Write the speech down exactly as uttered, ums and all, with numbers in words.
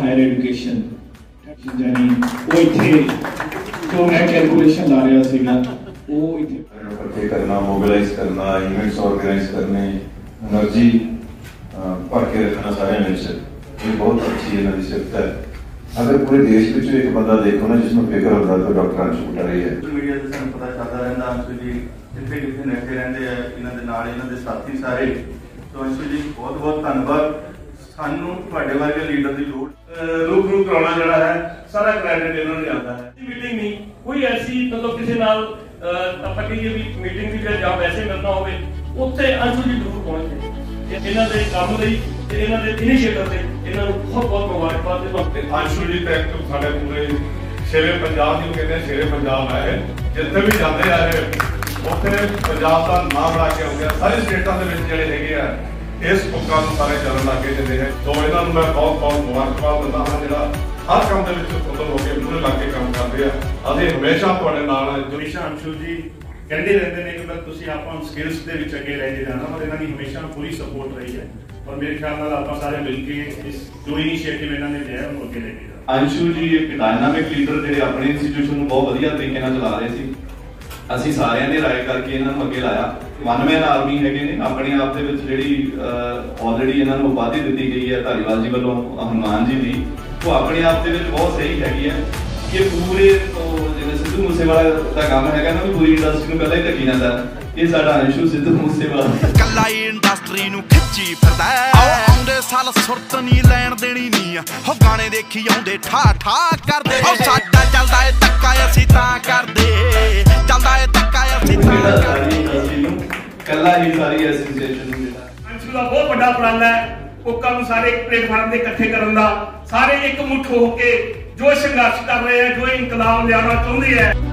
Higher education यानी वो इत्थे जो मैं कैलकुलेशन ला रहा सीगा वो इत्थे इकट्ठे करना, मोबिलाइज करना, इवेंट्स ऑर्गेनाइज करने, एनर्जी भर के रखना सारे मिल ये बहुत अच्छी इन्होंने सिफ्त है। अगर पूरे देश में एक बंदा देखो ना जिसमें फिक्र होता है तो डॉक्टर अंशु कटारिया है। मीडिया से सानू पता चलता रहता अंशु जी जिथे जिथे नशे रहते हैं इन्हों के नाल इन्हों के साथी सारे। तो अंशु जी बहुत बहुत धन्यवाद। सानू तुहाडे वर्गे लीडर की लोड़ रूबरू कराना जड़ा है सारा क्रेडिट इन्होंने आता है। मीटिंग नहीं कोई ऐसी मतलब किसी नाल ਆਪਾਂ ਕਹੀਏ ਵੀ ਮੀਟਿੰਗ ਦੀ ਜਾਂ ਵੈਸੇ ਮਿਲਣਾ ਹੋਵੇ ਉੱਥੇ ਅੰਸ਼ੂ ਜੀ ਜ਼ਰੂਰ ਪਹੁੰਚੇ। ਇਹਨਾਂ ਦੇ ਕੰਮ ਲਈ ਤੇ ਇਹਨਾਂ ਦੇ ਇਨੀਸ਼ੀਏਟਿਵ ਤੇ ਇਹਨਾਂ ਨੂੰ ਬਹੁਤ ਬਹੁਤ ਮੁਬਾਰਕਬਾਦ ਦੇ ਵਕਤ ਅੰਸ਼ੂ ਜੀ ਤੇ ਸਾਡੇ ਪੂਰੇ ਸ਼ੇਰੇ ਪੰਜਾਬ ਨੂੰ ਕਹਿੰਦੇ ਸ਼ੇਰੇ ਪੰਜਾਬ ਹੈ ਜਿੱਥੇ ਵੀ ਜਾਂਦੇ ਆ ਇਹ ਉੱਥੇ ਪੰਜਾਬ ਦਾ ਨਾਮ ਲਾ ਕੇ ਆਉਂਦੇ ਆ। ਸਾਰੇ ਸਟੇਟਾਂ ਦੇ ਵਿੱਚ ਜਿਹੜੇ ਹੈਗੇ ਆ ਇਸ ਪ੍ਰੋਗਰਾਮ ਨੂੰ ਸਾਰੇ ਚੱਲਣ ਲੱਗੇ ਜਾਂਦੇ ਹੈ। तो ਇਹਨਾਂ ਨੂੰ ਮੈਂ ਬਹੁਤ ਬਹੁਤ ਮੁਬਾਰਕਬਾਦ ਦਿੰਦਾ ਹਾਂ ਜਿਹੜਾ हर काम के उदम होकर पूरे इलाके काम करते हैं। अभी हमेशा तुहाडे नाल हमेशा अंशु जी कहते रहते हैं कि बस तुसीं आपां स्किल्स दे विच अगे लैके जाना और इन्हां दी हमेशा पूरी सपोर्ट रही है और मेरे ख्याल नाल आपां सारे मिल के इस जो इनिशिएटिव इन्हां ने लिया उन्हें अगे लेके जाना। अंशु जी एक डायनामिक लीडर जिहड़े अपने इंस्टीट्यूशन ਨੂੰ ਬਹੁਤ ਵਧੀਆ ਤਰੀਕੇ ਨਾਲ ਚਲਾ ਰਹੇ ਸੀ। ਅਸੀਂ ਸਾਰਿਆਂ ਨੇ ਰਾਏ ਕਰਕੇ ਇਹਨਾਂ ਨੂੰ ਅੱਗੇ ਲਾਇਆ। ਵਨ ਮੈਨ ਆਰਮੀ ਹੈਗੇ ਨੇ ਆਪਣੇ ਆਪ ਦੇ ਵਿੱਚ ਜਿਹੜੀ ਆਲਰੇਡੀ ਇਹਨਾਂ ਨੂੰ ਉਪਾਧੀ ਦਿੱਤੀ ਗਈ ਹੈ ਧਾਰੀਵਾਲ ਜੀ ਵੱਲੋਂ ਹਨੂਮਾਨ ਜੀ ਦੀ वो अपने आप बहुत सही हैगी है कि पूरे तो जिवें सिद्धू मूसेवाला का काम हैगा ना पूरी इंडस्ट्री नूं पहले ही ढकी जांदा ये साडा अंशु सिद्धू मूसेवाला कल्ला ही इंडस्ट्री नूं खिच्ची फिरदा आउंदे साल सुरत नहीं लैण देनी नहीं हो गाने देखी आउंदे ठा ठा करदे ओ साडा चलदा ए धक्का असीं तां करदे चलदा ए धक्का असीं तां करदे कल्ला ही सारी एसोसिएशन अंशु दा बहुत बड़ा प्लान है लोगों को सारे एक प्लेटफार्म से इकट्ठे करने का सारे एक मुठ होकर जो संघर्ष कर रहे हैं जो इनकलाब लिया चाहते हैं।